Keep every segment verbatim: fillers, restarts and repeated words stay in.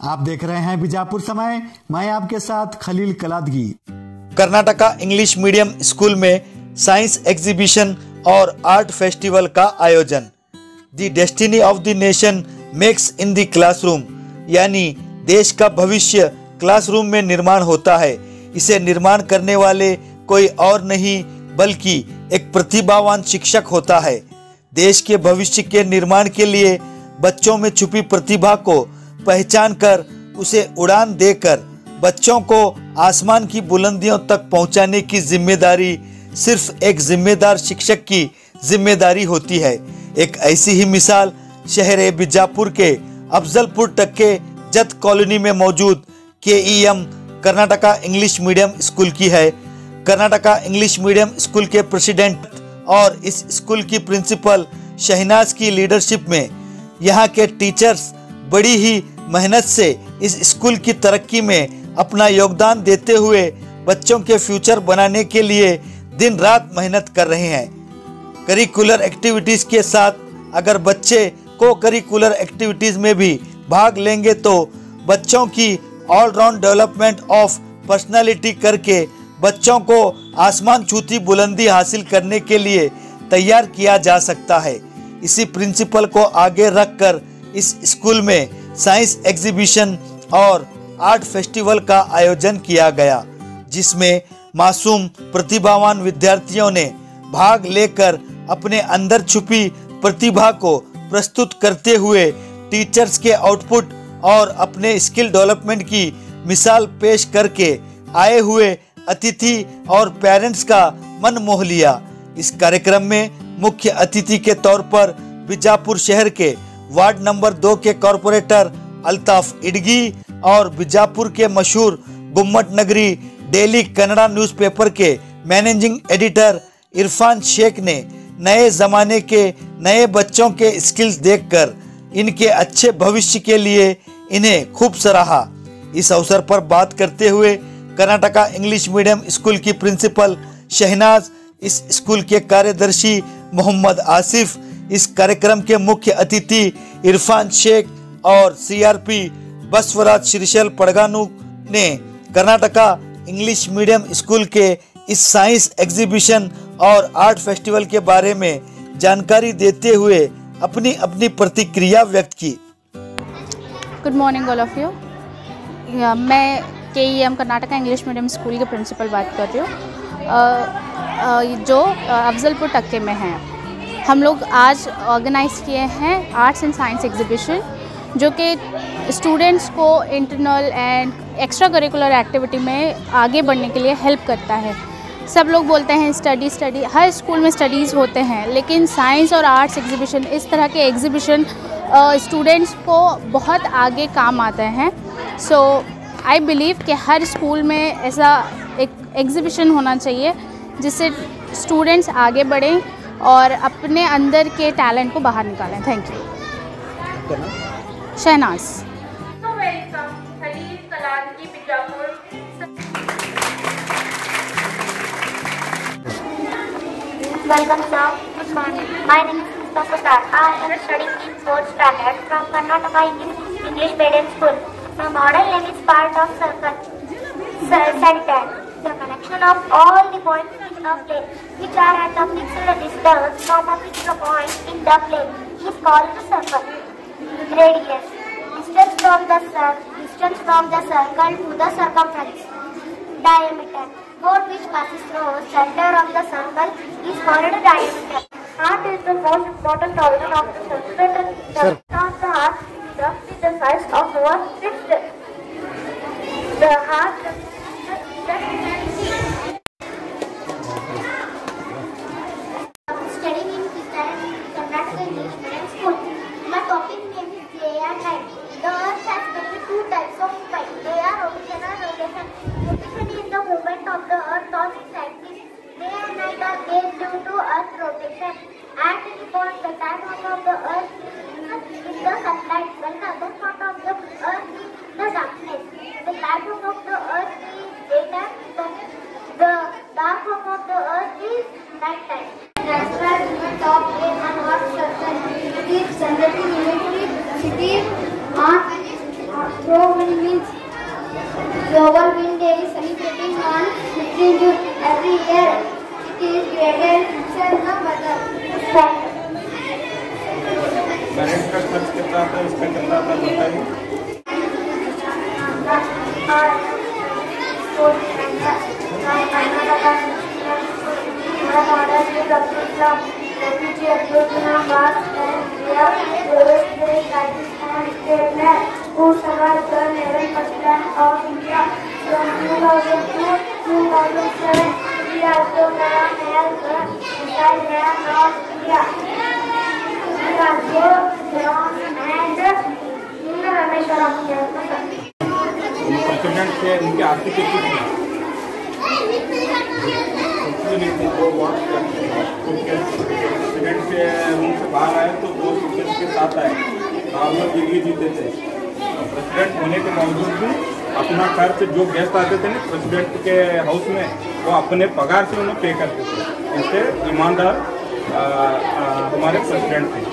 आप देख रहे हैं बीजापुर समय, मैं आपके साथ Khalil Kaladagi. Karnataka English medium school में साइंस एग्जीबिशन और आर्ट फेस्टिवल का आयोजन। The destiny of the nation makes in the classroom, यानी देश का भविष्य क्लासरूम में निर्माण होता है। इसे निर्माण करने वाले कोई और नहीं बल्कि एक प्रतिभावान शिक्षक होता है। देश के भविष्य के निर्माण के लिए बच्चों में छुपी प्रतिभा को पहचान कर उसे उड़ान देकर बच्चों को आसमान की बुलंदियों तक पहुंचाने की जिम्मेदारी सिर्फ एक जिम्मेदार शिक्षक की जिम्मेदारी होती है। एक ऐसी ही मिसाल शहर बीजापुर के अफजलपुर टक्के जत कॉलोनी में मौजूद K E M Karnataka English medium school की है। कर्नाटका इंग्लिश मीडियम स्कूल के प्रेसिडेंट और इस स्कूल की प्रिंसिपल शहनाज की लीडरशिप में यहाँ के टीचर्स बड़ी ही मेहनत से इस स्कूल की तरक्की में अपना योगदान देते हुए बच्चों के फ्यूचर बनाने के लिए दिन रात मेहनत कर रहे हैं। करिकुलर एक्टिविटीज़ के साथ अगर बच्चे को करिकुलर एक्टिविटीज़ में भी भाग लेंगे तो बच्चों की ऑलराउंड डेवलपमेंट ऑफ पर्सनालिटी करके बच्चों को आसमान छूती बुलंदी हासिल करने के लिए तैयार किया जा सकता है। इसी प्रिंसिपल को आगे रखकर इस स्कूल में साइंस एग्जीबिशन और आर्ट फेस्टिवल का आयोजन किया गया, जिसमें मासूम प्रतिभावान विद्यार्थियों ने भाग लेकर अपने अंदर छुपी प्रतिभा को प्रस्तुत करते हुए टीचर्स के आउटपुट और अपने स्किल डेवलपमेंट की मिसाल पेश करके आए हुए अतिथि और पेरेंट्स का मन मोह लिया। इस कार्यक्रम में मुख्य अतिथि के तौर पर बीजापुर शहर के वार्ड नंबर दो के कॉरपोरेटर अल्ताफ इडगी और बीजापुर के मशहूर गुम्मट नगरी डेली कन्नड़ा न्यूज़पेपर के मैनेजिंग एडिटर इरफान शेख ने नए ज़माने के नए बच्चों के स्किल्स देखकर इनके अच्छे भविष्य के लिए इन्हें खूब सराहा। इस अवसर पर बात करते हुए कर्नाटका इंग्लिश मीडियम स्कूल की प्रिंसिपल शहनाज, इस स्कूल के कार्यदर्शी मोहम्मद आसिफ, इस कार्यक्रम के मुख्य अतिथि इरफान शेख और सीआरपी बसवराज श्रीशैल पड़गानू ने कर्नाटका इंग्लिश मीडियम स्कूल के इस साइंस एग्जीबिशन और आर्ट फेस्टिवल के बारे में जानकारी देते हुए अपनी अपनी प्रतिक्रिया व्यक्त की। Good morning all of you. मैं K E M Karnataka English medium school के प्रिंसिपल बात कर रही हूँ, जो अफजलपुर टक्के में है। हम लोग आज ऑर्गेनाइज़ किए हैं आर्ट्स एंड साइंस एग्जीबिशन, जो कि स्टूडेंट्स को internal and extra curricular activity में आगे बढ़ने के लिए हेल्प करता है। सब लोग बोलते हैं स्टडी स्टडी, हर स्कूल में स्टडीज़ होते हैं, लेकिन साइंस और आर्ट्स एग्जीबिशन, इस तरह के एग्जीबिशन स्टूडेंट्स को बहुत आगे काम आते हैं। सो आई बिलीव कि हर स्कूल में ऐसा एक एग्जीबिशन होना चाहिए जिससे स्टूडेंट्स आगे बढ़ें और अपने अंदर के टैलेंट को बाहर निकालें। Thank you. Shahnaz. Welcome sir. Good morning. My name is Mustafa Sar. I am studying in fourth standard from Karnataka English Medium School. My model name is part of circle. Center. The connection of all the points in the plane, which are at a fixed distance from a fixed point in the plane, is called the circle. Radius. Distance from the distance from the circle to the circumference. Diameter. Chord which passes through the center of the circle is called a diameter. Heart is the most important organ of the circle. The of the heart is roughly the size of our fist. The heart the, the, studying in Karnataka English Medium School. My topic name is Day and Night. The earth has between two types of movement. They are rotation and rotation. Rotation is the movement of the earth on its axis. Day and night are days due to earth rotation. And because the time of the earth is the sunlight, when the other part of the earth is the darkness. The light of the earth is daytime, the dark of the earth is nighttime. Transfer to the top plane and earth circle. It is generally related city on through Global Wind Day is celebrating on fifteenth June every year. It is created to the weather. Marriage का खर्च कितना आता है, इसका कितना आता है बताइए। Who survived the eleventh president of India from two thousand two to two thousand seven. He also served as the President of India. He also served and Rameshwaram. President से उनकी आर्थिक स्थिति प्रेसिडेंट से रूम से बाहर आए तो दो शिक्षक के साथ आए, नॉर्मल डिग्री जीते थे। प्रेसिडेंट होने के बावजूद भी अपना खर्च जो गेस्ट आते थे ना प्रेसिडेंट के हाउस में, वो अपने पगार से उन्हें पे करते थे। ऐसे ईमानदार हमारे प्रेसिडेंट थे।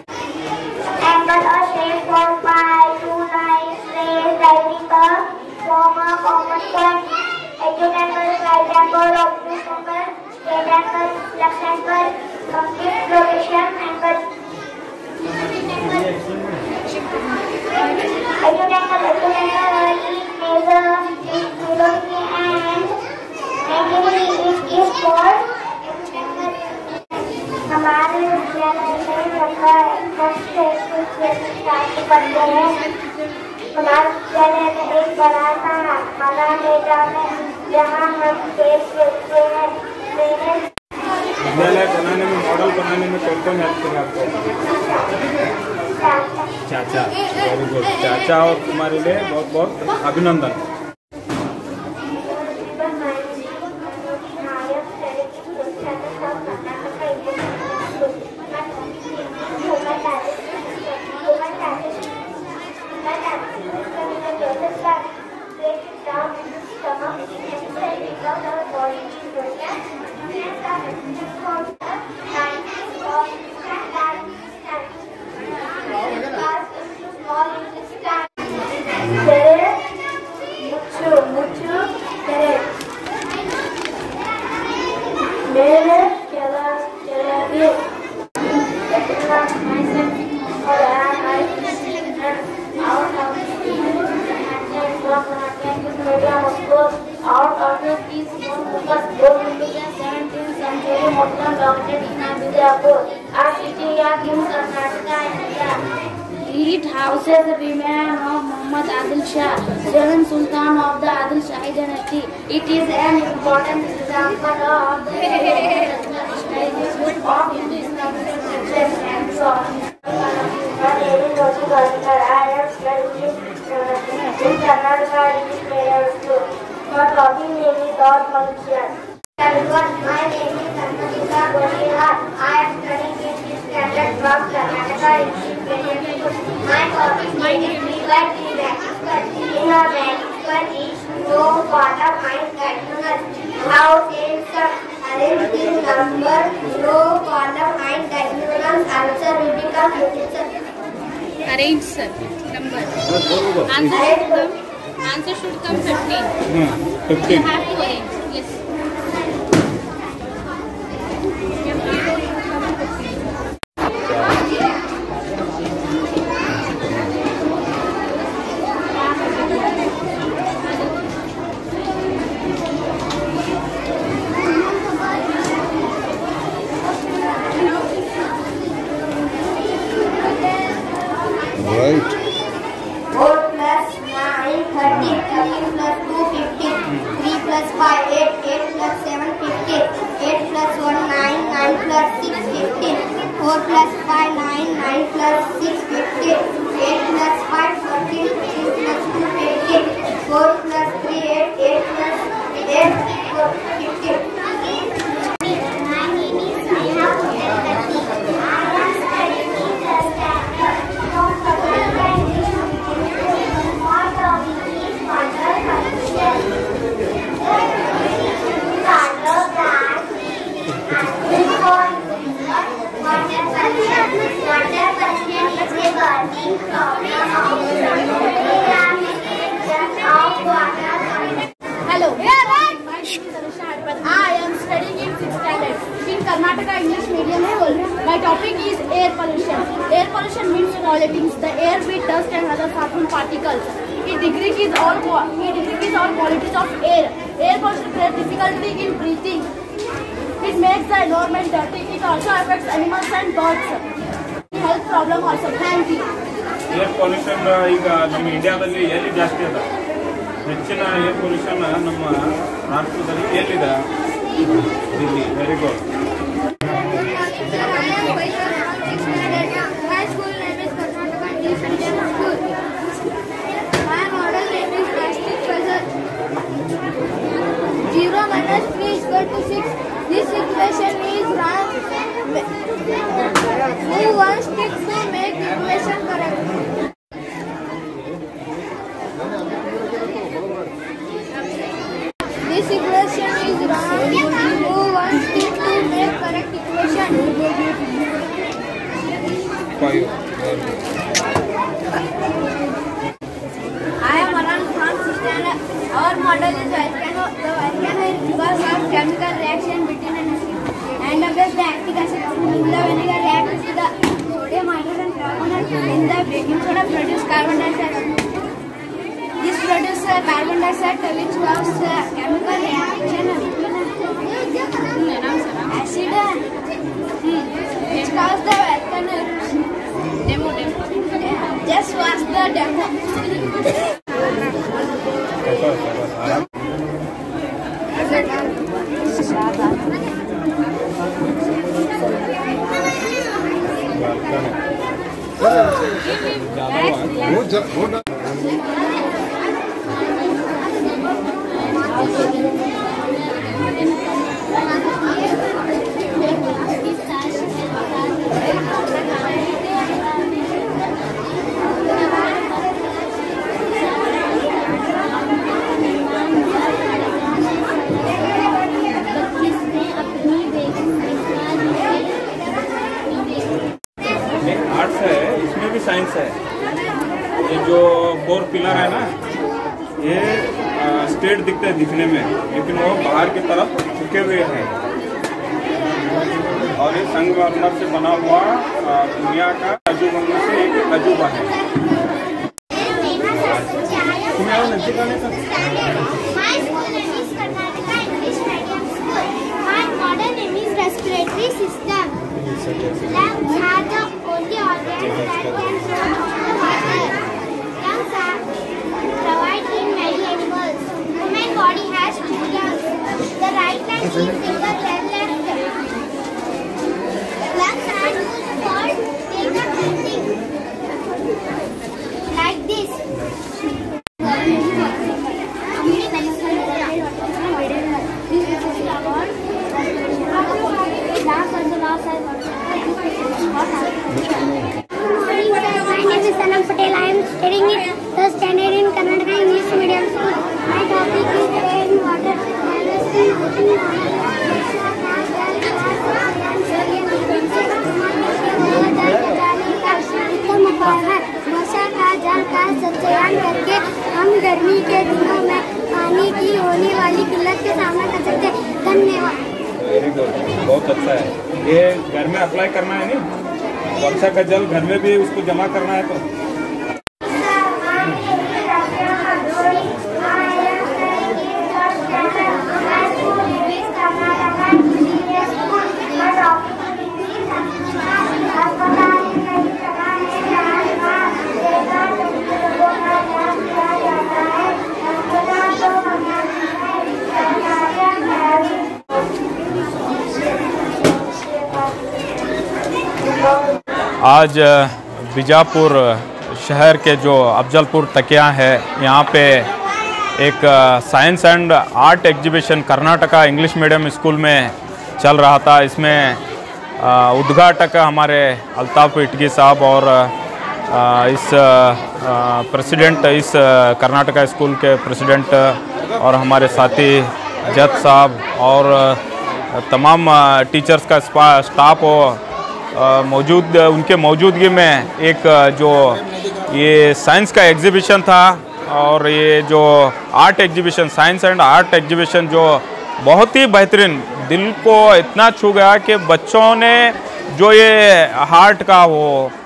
हमारे विद्यालय में रखा पढ़ते हैं। हमारे विद्यालय में एक बड़ा सा हरा मैदान है जहाँ हम खेल खेलते हैं। विद्यालय बनाने में, मॉडल बनाने में कौन कौन हेल्प किया आपको? चाचा। Very good. चाचा और तुम्हारे लिए बहुत बहुत अभिनंदन। Out of the peace zone was born in the seventeenth century Muslim dominated in Bijapur. Our city is in Karnataka, India. It houses the remains of Muhammad Adil Shah, seventh Sultan of the Adil Shahi dynasty. It is an important example of the establishment of Hinduism and so on. My talking name is Dot Malaysian. Everyone, my name is Sankatika Goliha. I am studying in this standard from Karnataka English Medium School. My topic name is frequency banking. In a banking, no part of my diagonal. How is the arranged in number? No part of my diagonal. Answer will become fifteen. Arrange, sir. Number. Answer should come. Answer should come fifteen. Hmm, fifteen. You have to arrange. Yes. Right. four plus nine, thirteen, thirteen plus two, fifteen, three plus five, eight, eight plus seven, fifteen, eight plus one, nine, nine plus six, fifteen, four plus five, nine, nine plus six, fifteen, eight plus five, fourteen, fourteen plus two, fifteen, four plus three, eight, eight plus eight, fifteen. My name is Sneha Puttaparthi. I am studying in the standard from Karnataka English Medium. My topic is water pollution. Water plant water pollution. Water pollution is a burning problem of the of water pollution. topic is air pollution. Air pollution means pollutings the air with dust and other harmful particles. It decreases all it decreases all qualities of air. Air pollution creates difficulty in breathing. It makes the environment dirty. It also affects animals and birds. Health problem also. Thank you. Air pollution ಈಗ ನಮ್ಮ ಇಂಡಿಯಾದಲ್ಲಿ ಎಲ್ಲಿ ಜಾಸ್ತಿ ಅದ? ಹೆಚ್ಚಿನ air pollution ನಮ್ಮ ರಾಷ್ಟ್ರದಲ್ಲಿ ಎಲ್ಲಿದೆ? Delhi. Very good. My school name is Karnataka English Medium School. My model name is Plastic Puzzle. Zero minus three is equal to six. This equation is wrong. Move one stick to make equation correct. This equation is wrong. Move one stick to make correct equation. I am Aran from sixth standard. Our model is volcano. The volcano is because of chemical reaction between an acid and against the lactic acid. The vinegar reacts with the sodium, hydrogen, carbon, and in the baking soda produce carbon dioxide. This produces uh, carbon dioxide which causes uh, chemical reaction between acid hmm, which causes the volcano. Demo, demo. Just watch the demo. Arts है, इसमें भी science है। ये जो four pillar है ना, ये straight दिखते हैं दिखने में, लेकिन वो बाहर की तरफ झुके हुए हैं। और ये संगमरमर से बना हुआ दुनिया का अजूबा में से एक अजूबा है। Respiratory system. Lungs are the only organ that can throw water. Lungs are provided in many animals. Human body has two lungs. The right lung is bigger than left. Lungs are used for take up breathing. Like this. Patel. I am studying in the standard in Karnataka English Medium School. My topic is air and water. वर्षा का जल का संचयन करके हम गर्मी के दिनों में पानी की होने वाली किल्लत के सामना कर सकते हैं। धन्यवाद। वेरी गुड, बहुत अच्छा है। ये घर में अप्लाई करना है नहीं, वर्षा का जल घर में भी उसको जमा करना है। तो आज बीजापुर शहर के जो अफजलपुर तकिया है, यहाँ पे एक science and art exhibition Karnataka English medium school में चल रहा था। इसमें उद्घाटक हमारे अल्ताफ इटगी साहब और इस प्रेसिडेंट, इस कर्नाटका स्कूल के प्रेसिडेंट और हमारे साथी जज साहब और तमाम टीचर्स का स्टाफ हो मौजूद, उनके मौजूदगी में एक जो ये साइंस का एग्जीबिशन था और ये जो art exhibition, science and art exhibition जो बहुत ही बेहतरीन, दिल को इतना छू गया कि बच्चों ने जो ये हार्ट का हो,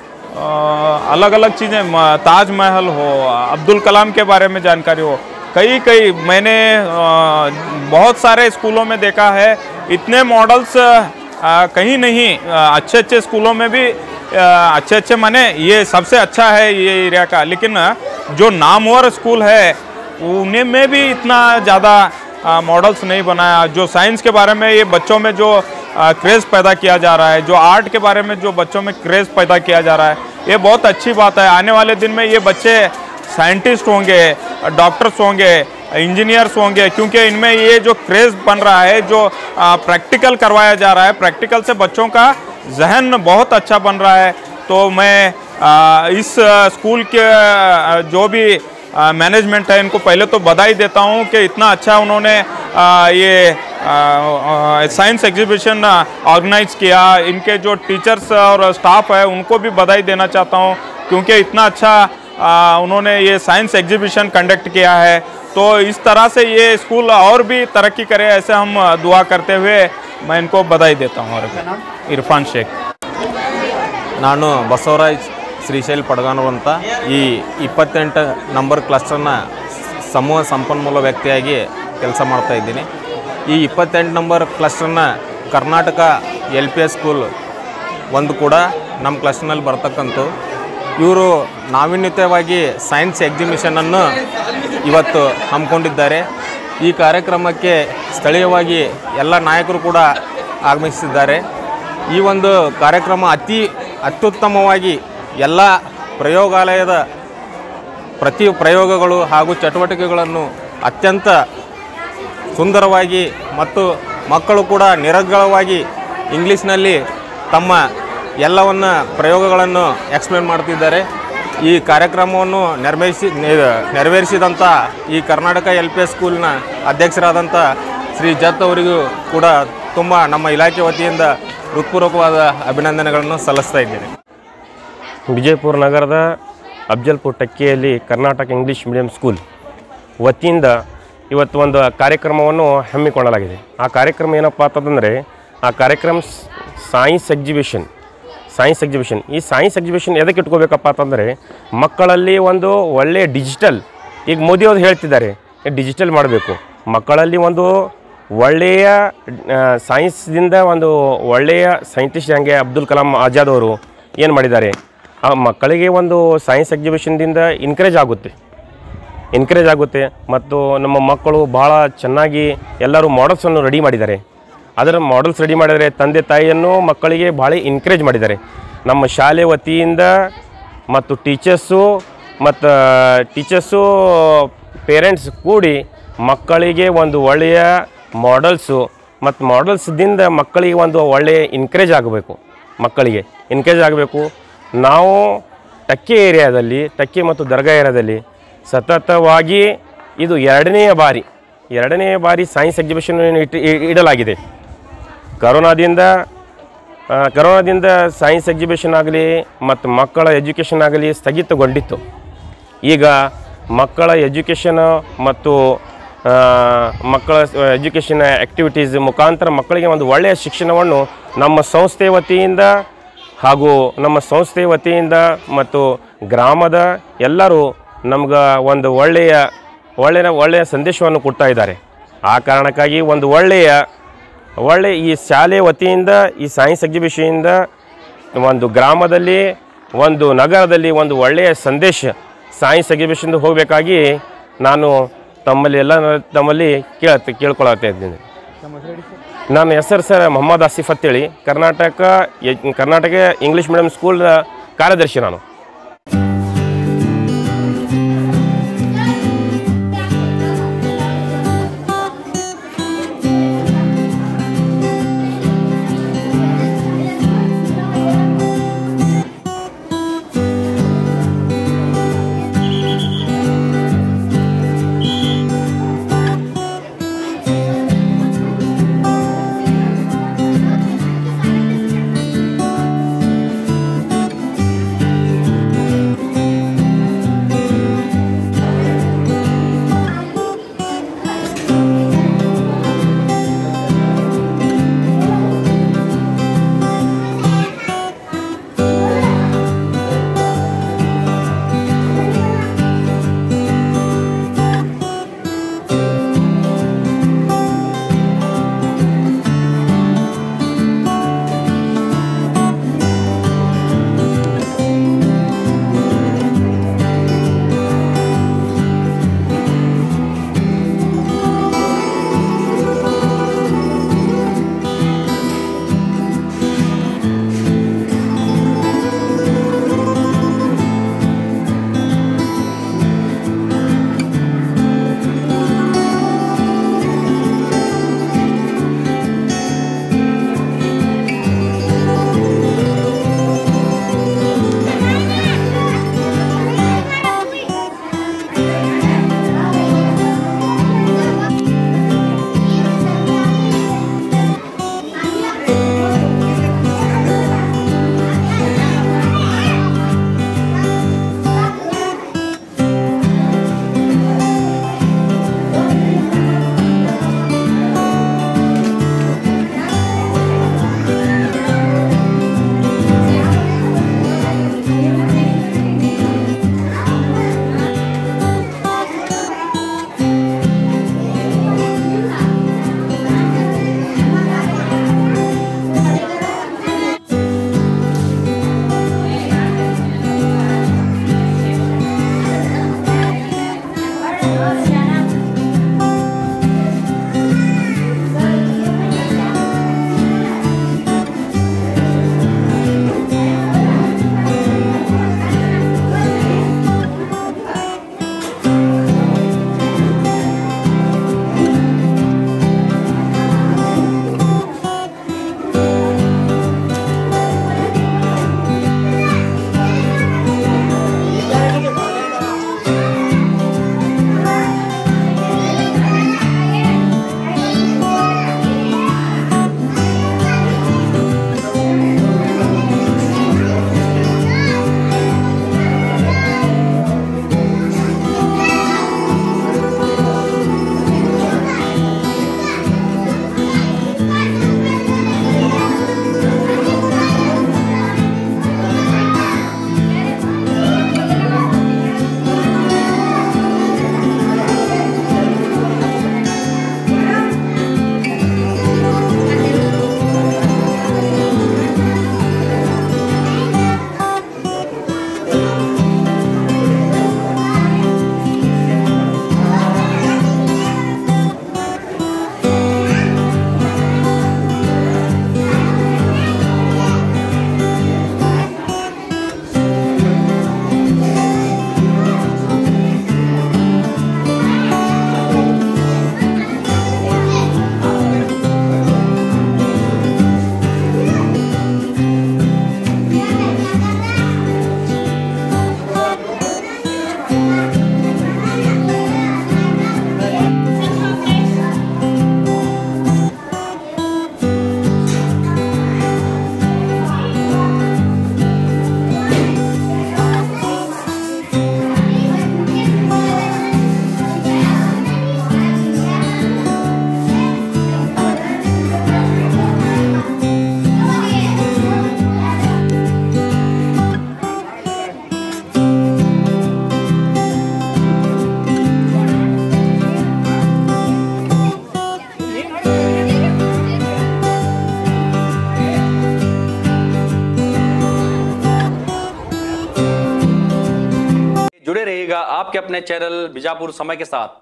अलग अलग चीज़ें, ताजमहल हो, अब्दुल कलाम के बारे में जानकारी हो, कई कई मैंने बहुत सारे स्कूलों में देखा है। इतने मॉडल्स कहीं नहीं, अच्छे अच्छे स्कूलों में भी अच्छे अच्छे माने ये सबसे अच्छा है ये एरिया का, लेकिन जो नामवर स्कूल है उन्हें में भी इतना ज़्यादा मॉडल्स नहीं बनाया। जो साइंस के बारे में ये बच्चों में जो क्रेज़ पैदा किया जा रहा है, जो आर्ट के बारे में जो बच्चों में क्रेज़ पैदा किया जा रहा है, ये बहुत अच्छी बात है। आने वाले दिन में ये बच्चे साइंटिस्ट होंगे, डॉक्टर्स होंगे, इंजीनियर्स होंगे, क्योंकि इनमें ये जो क्रेज़ बन रहा है, जो प्रैक्टिकल करवाया जा रहा है, प्रैक्टिकल से बच्चों का जहन बहुत अच्छा बन रहा है। तो मैं आ, इस स्कूल के जो भी मैनेजमेंट है इनको पहले तो बधाई देता हूँ कि इतना अच्छा उन्होंने आ, ये साइंस एग्जीबिशन ऑर्गेनाइज किया। इनके जो टीचर्स और स्टाफ है उनको भी बधाई देना चाहता हूँ, क्योंकि इतना अच्छा आ, उन्होंने ये साइंस एग्जीबिशन कंडक्ट किया है। तो इस तरह से ये स्कूल और भी तरक्की करे, ऐसे हम दुआ करते हुए मैं इनको बधाई देता हूँ। और इरफान शेख ನಾನು ಬಸವರಾಜ್ ಶ್ರೀಶೈಲ್ ಪಡಗಾನೂರು ಅಂತ ಈ ಇಪ್ಪತ್ತೆಂಟು ನಂಬರ್ ಕ್ಲಸ್ಟರ್ನ ಸಮೂಹ ಸಂಪನ್ಮೂಲ ವ್ಯಕ್ತಿಯಾಗಿ ಕೆಲಸ ಮಾಡ್ತಾ ಇದ್ದೀನಿ। ಈ ಇಪ್ಪತ್ತೆಂಟು ನಂಬರ್ ಕ್ಲಸ್ಟರ್ನ Karnataka L P S school ಒಂದು ಕೂಡ ನಮ್ಮ ಕ್ಲಸ್ಟರ್ನಲ್ಲಿ ಬರ್ತಕ್ಕಂಥ ಇವರು ನಾವೀನ್ಯತೆಯಾಗಿ ಸೈನ್ಸ್ ಎಕ್ಸಿಬಿಷನನ್ನು ಇವತ್ತು ಹಮ್ಮಿಕೊಂಡಿದ್ದಾರೆ। ಈ ಕಾರ್ಯಕ್ರಮಕ್ಕೆ ಸ್ಥಳೀಯವಾಗಿ ಎಲ್ಲ ನಾಯಕರು ಕೂಡ ಆಗಮಿಸಿದ್ದಾರೆ। ಈ ಒಂದು ಕಾರ್ಯಕ್ರಮ ಅತಿ ಅತ್ಯುತ್ತಮವಾಗಿ ಎಲ್ಲ ಪ್ರಯೋಗಾಲಯದ ಪ್ರತಿ ಪ್ರಯೋಗಗಳು ಹಾಗೂ ಚಟುವಟಿಕೆಗಳನ್ನು ಅತ್ಯಂತ ಸುಂದರವಾಗಿ ಮತ್ತು ಮಕ್ಕಳು ಕೂಡ ನಿರರ್ಗಳವಾಗಿ ಇಂಗ್ಲೀಷ್ನಲ್ಲಿ ತಮ್ಮ ಎಲ್ಲವನ್ನ ಪ್ರಯೋಗಗಳನ್ನು ಎಕ್ಸ್ಪ್ಲೇನ್ ಮಾಡ್ತಿದ್ದಾರೆ। ಈ ಕಾರ್ಯಕ್ರಮವನ್ನು ನೆರವೇರಿಸಿ ನೆರವೇರಿಸಿದಂಥ ಈ ಕರ್ನಾಟಕ ಎಲ್ ಪಿ ಎಸ್ ಸ್ಕೂಲ್ನ ಅಧ್ಯಕ್ಷರಾದಂಥ ಶ್ರೀ ಜತ್ ಅವರಿಗೂ ಕೂಡ ತುಂಬ ನಮ್ಮ ಇಲಾಖೆ ವತಿಯಿಂದ ಹೃತ್ಪೂರ್ವಕವಾದ ಅಭಿನಂದನೆಗಳನ್ನು ಸಲ್ಲಿಸ್ತಾ ಇದ್ದೇನೆ। ವಿಜಯಪುರ ನಗರದ ಅಫ್ಜಲ್ಪುರ್ ಟಕ್ಕಿಯಲ್ಲಿ ಕರ್ನಾಟಕ ಇಂಗ್ಲೀಷ್ ಮೀಡಿಯಂ ಸ್ಕೂಲ್ ವತಿಯಿಂದ ಇವತ್ತು ಒಂದು ಕಾರ್ಯಕ್ರಮವನ್ನು ಹಮ್ಮಿಕೊಳ್ಳಲಾಗಿದೆ। ಆ ಕಾರ್ಯಕ್ರಮ ಏನಪ್ಪ ಅಂತಂದರೆ, ಆ ಕಾರ್ಯಕ್ರಮ ಸೈನ್ಸ್ ಎಕ್ಸಿಬಿಷನ್ ಸೈನ್ಸ್ ಎಕ್ಸಿಬಿಷನ್ ಈ ಸೈನ್ಸ್ ಎಕ್ಸಿಬಿಷನ್ ಎದಕ್ಕೆ ಇಟ್ಕೋಬೇಕಪ್ಪ ಅಂತಂದರೆ, ಮಕ್ಕಳಲ್ಲಿ ಒಂದು ಒಳ್ಳೆಯ ಡಿಜಿಟಲ್, ಈಗ ಮೋದಿಯವರು ಹೇಳ್ತಿದ್ದಾರೆ ಡಿಜಿಟಲ್ ಮಾಡಬೇಕು, ಮಕ್ಕಳಲ್ಲಿ ಒಂದು ಒಳ್ಳೆಯ ಸೈನ್ಸ್ದಿಂದ ಒಂದು ಒಳ್ಳೆಯ ಸೈಂಟಿಸ್ಟ್ ಹಂಗೆ ಅಬ್ದುಲ್ ಕಲಾಂ ಆಜಾದ್ ಅವರು ಏನು ಮಾಡಿದ್ದಾರೆ, ಆ ಮಕ್ಕಳಿಗೆ ಒಂದು ಸೈನ್ಸ್ ಎಕ್ಸಿಬಿಷನ್ದಿಂದ ಇನ್ಕರೇಜ್ ಆಗುತ್ತೆ ಎನ್ಕರೇಜ್ ಆಗುತ್ತೆ ಮತ್ತು ನಮ್ಮ ಮಕ್ಕಳು ಭಾಳ ಚೆನ್ನಾಗಿ ಎಲ್ಲರೂ ಮಾಡಲ್ಸನ್ನು ರೆಡಿ ಮಾಡಿದ್ದಾರೆ। ಅದರ ಮಾಡಲ್ಸ್ ರೆಡಿ ಮಾಡಿದರೆ ತಂದೆ ತಾಯಿಯನ್ನು ಮಕ್ಕಳಿಗೆ ಭಾಳ ಎನ್ಕರೇಜ್ ಮಾಡಿದ್ದಾರೆ। ನಮ್ಮ ಶಾಲೆ ವತಿಯಿಂದ ಮತ್ತು ಟೀಚರ್ಸು ಮತ್ತು ಟೀಚರ್ಸು ಪೇರೆಂಟ್ಸ್ ಕೂಡಿ ಮಕ್ಕಳಿಗೆ ಒಂದು ಒಳ್ಳೆಯ ಮಾಡಲ್ಸು ಮತ್ತು ಮಾಡಲ್ಸ್ದಿಂದ ಮಕ್ಕಳಿಗೆ ಒಂದು ಒಳ್ಳೆಯ ಎನ್ಕರೇಜ್ ಆಗಬೇಕು ಮಕ್ಕಳಿಗೆ ಎನ್ಕರೇಜ್ ಆಗಬೇಕು। ನಾವು ಟಕ್ಕಿ ಏರಿಯಾದಲ್ಲಿ ಟಕ್ಕಿ ಮತ್ತು ದರ್ಗಾ ಏರಿಯಾದಲ್ಲಿ ಸತತವಾಗಿ ಇದು ಎರಡನೆಯ ಬಾರಿ ಎರಡನೆಯ ಬಾರಿ ಸೈನ್ಸ್ ಎಕ್ಸಿಬಿಷನ್ ಇಟ್ಟು ಇಡಲಾಗಿದೆ। ಕರೋನಾದಿಂದ ಕರೋನಾದಿಂದ ಸೈನ್ಸ್ ಎಕ್ಸಿಬಿಷನ್ ಆಗಲಿ ಮತ್ತು ಮಕ್ಕಳ ಎಜುಕೇಷನ್ ಆಗಲಿ ಸ್ಥಗಿತಗೊಂಡಿತ್ತು। ಈಗ ಮಕ್ಕಳ ಎಜುಕೇಷನ್ ಮತ್ತು ಮಕ್ಕಳ ಎಜುಕೇಷನ್ ಆ್ಯಕ್ಟಿವಿಟೀಸ್ ಮುಖಾಂತರ ಮಕ್ಕಳಿಗೆ ಒಂದು ಒಳ್ಳೆಯ ಶಿಕ್ಷಣವನ್ನು ನಮ್ಮ ಸಂಸ್ಥೆ ವತಿಯಿಂದ ಹಾಗೂ ನಮ್ಮ ಸಂಸ್ಥೆ ವತಿಯಿಂದ ಮತ್ತು ಗ್ರಾಮದ ಎಲ್ಲರೂ ನಮ್ಗೆ ಒಂದು ಒಳ್ಳೆಯ ಒಳ್ಳೆಯ ಒಳ್ಳೆಯ ಸಂದೇಶವನ್ನು ಕೊಡ್ತಾ ಇದ್ದಾರೆ। ಆ ಕಾರಣಕ್ಕಾಗಿ ಒಂದು ಒಳ್ಳೆಯ ಒಳ್ಳೆಯ ಈ ಶಾಲೆ ವತಿಯಿಂದ ಈ ಸೈನ್ಸ್ ಎಕ್ಸಿಬಿಷನಿಂದ ಒಂದು ಗ್ರಾಮದಲ್ಲಿ ಒಂದು ನಗರದಲ್ಲಿ ಒಂದು ಒಳ್ಳೆಯ ಸಂದೇಶ ಸೈನ್ಸ್ ಎಕ್ಸಿಬಿಷನ್ದು ಹೋಗಬೇಕಾಗಿ ನಾನು ತಮ್ಮಲ್ಲಿ ಎಲ್ಲ ತಮ್ಮಲ್ಲಿ ಕೇಳ ಕೇಳ್ಕೊಳ್ತಾ ಇದ್ದೀನಿ। ನನ್ನ ಹೆಸರು ಸರ್ ಮೊಹಮ್ಮದ್ ಆಸಿಫ್ ಅಂತೇಳಿ, Karnataka Karnataka English medium school ಕಾರ್ಯದರ್ಶಿ ನಾನು। रहिएगा आपके अपने चैनल बीजापुर समय के साथ।